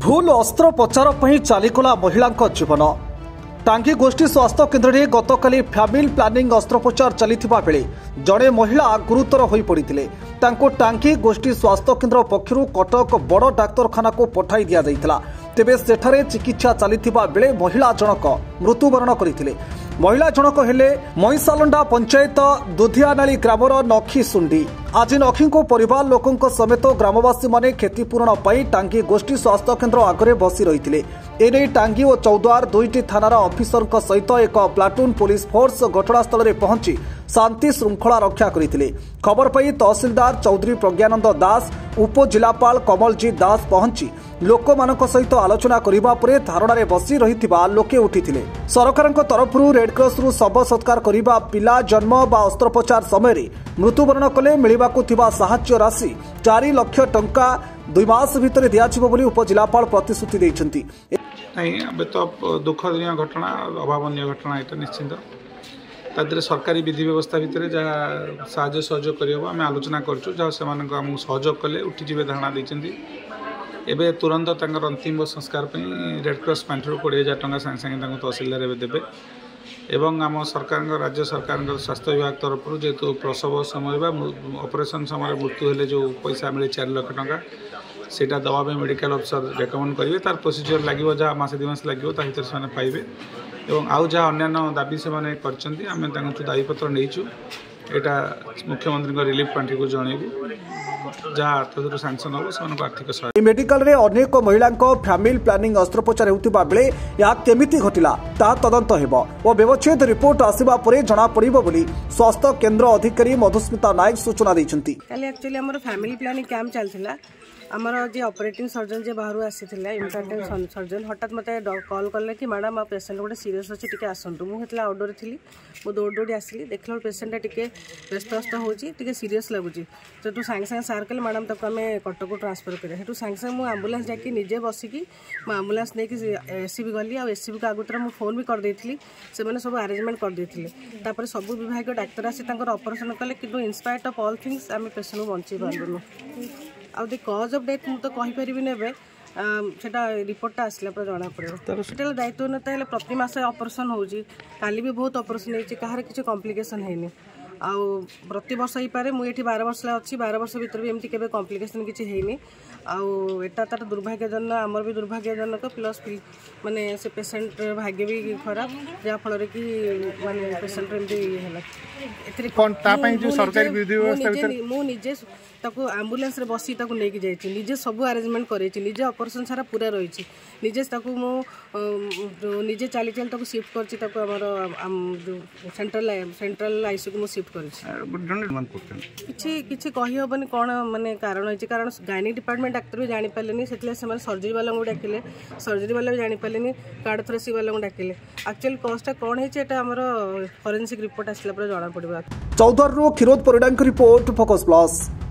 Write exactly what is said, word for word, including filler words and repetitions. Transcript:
भूल अस्त्रोपचार पर चलीगला महिला जीवन। टांगी गोष्ठी स्वास्थ्य केन्द्र में गतकाली फैमिली प्लानिंग अस्त्रोपचार चलता बेले जड़े महिला गुरुतर हो पड़ते टांगी गोष्ठी स्वास्थ्य केन्द्र पक्षर कटक बड़ डाक्तरखाना को पठाई दि जाता। तेबे सेठारे चिकित्सा चलता बेले महिला जनक मृत्युवरण करते। महिला जनक हेले महिषालंडा पंचायत दुधियानाली ग्रामर नखी सुंडी। आज नखी को परिवार लोकों समेत ग्रामवासी माने क्षतिपूरण पाई टांगी गोष्ठी स्वास्थ्य केन्द्र आगे बसी रही। एने टांगी और चौद्वार दुईटी थानार अफिसर सहित एक प्लाटून पुलिस फोर्स घटनास्थल में पहुंची शांति श्रृंखला रक्षा करते। खबर पाई तहसिलदार चौधरी प्रज्ञानंद दास उपजिलापाल कमलजीत दास पहुंची लोक मानक सहित आलोचना करबा परे धारणा बसी रही लोके उठिथिले। सरकार तरफ रेडक्रॉस रु शव सत्कार करबा पिला जन्म बा अस्त्रोपचार समय मृत्युवरण कले मिलिबाकु थिबा सहाय्य राशि चार लाख टंका दुई मास भितर दियाजिबो बोली उपजिलापाल प्रतिश्रुति दैछन्ति। नहीं अब तो दुखदनीय घटना अभावनीय घटना ये निश्चिंत तादरे सरकारी विधि व्यवस्था भितर जहाँ साहय सहयोग करम आलोचना करूँ जहाँ से सहयोग कले उठिजे धारणा देती। एवं तुरंत अंतिम संस्कार रेडक्रॉस पांठर कोड़े हजार टाँग सागे सागे तहसिलदार देवे एवं आम सरकार राज्य सरकार स्वास्थ्य विभाग तरफ जेहेतु प्रसव समय ऑपरेशन समय मृत्यु हेले जो पैसा मिले चार लाख टंका सेटा दवा मेडिकल अफिसर रेकमेंड करेंगे तार प्रोसीजर लगे जहाँ मसे दुई मास लगे भर से पाइबे एवं आउ जहाँ अन्य दाबी से आम दाबीपत्र नहींचु यहाँ मुख्यमंत्री रिलीफ पांठी को जनइबू जहाँ तदर सांसन हम से आर्थिक सहायता। मेडिकल रे अनेक महिला फैमिली प्लानिंग अस्त्रोपचार होता बेले यह केमिति घटिला ता तदंत हेबो और व्यवच्छेद रिपोर्ट आसिबा परे जना पड़िबो बोली स्वास्थ्य केन्द्र अधिकारी मधुस्मिता नायक सूचना दैछन्ति। काली एक्चुअली हमर फैमिली प्लानिंग कैंप चलथिला आमर जे ऑपरेटिंग सर्जन जे बाहर आसीथिला इम्प्लांटेंट सर्जन हठात मते कॉल करले कि मैडम आ पेशेंट गोटे सीरियस अच्छे टिके आसंतु मु हेतला आउटडोर थिली मु दौड़ दौड़ी आसली देखला पेशेंट टिके व्यस्त व्यस्त होची टिके सीरियस लागुची तो तू सांगे सांगे सार कहले मैडम ताको आमे कटक को ट्रांसफर करे हेतु सांगे सांगे मु एम्बुलेंस जाकी निजे बसिकी मु एम्बुलेंस नेकी एससीबी गली आ एससीबी को आगुतर मु फोन भी कर देथिली से माने सब अरेंजमेंट कर देथिले तापर सब विभाग डाक्टर आसी तांकर ऑपरेशन कले किंतु in spite of all things आमे पेशेंट को बंची पारलु आउ दे कज ऑफ डेथ मुझे कही पारिबिनी एबे सेटा रिपोर्टटा आसला पर जना पड़ो सेटा दायित्व नेता हेले प्रति मास ऑपरेशन होउची काली भी बहुत ऑपरेशन हेची कहार किछि कॉम्प्लिकेशन हेनी आउ प्रति वर्ष ही पारे मुझे ये बारह वर्ष अच्छी बारह वर्ष भीतर भी एमती केबे कॉम्प्लिकेशन किछि हेनी आउ एटा तार दुर्भाग्यजनक आमर भी दुर्भाग्यजनक प्लस माने से पेशेंट भाग्य भी खराब जहाँ फल कि माने पेशेंट एमती हैला एथरे कोन ता पई जो सरकारी विधि व्यवस्था भीतर मु निजे ताको एम्बुलेंस रे बसी ताको लेके जाइछि निजे सब अरेंजमेंट करेछि निजे ऑपरेशन सारा पूरा रहिछि निजे ताको मु निजे चाली चाली ताको शिफ्ट करछि ताको हमर सेंट्रल सेंट्रल आईसीयू को मु शिफ्ट करछि किछि किछि कहि होबनी कोन माने कारण होछि कारण गायनिक डिपार्टमेंट डाक्टर भी जानि पालेनी सेतले से सर्जरी वाला को डाकिले सर्जरी वाला भी जानि पालेनी कार्डियोथोरेसी वाला को डाकिले एक्चुअली कॉस्ट कोन हेछि एटा हमर फोरेंसिक रिपोर्ट आसला पर जाना पड़िबा। चौधर रो खिरोद परिडांक रिपोर्ट फोकस प्लस।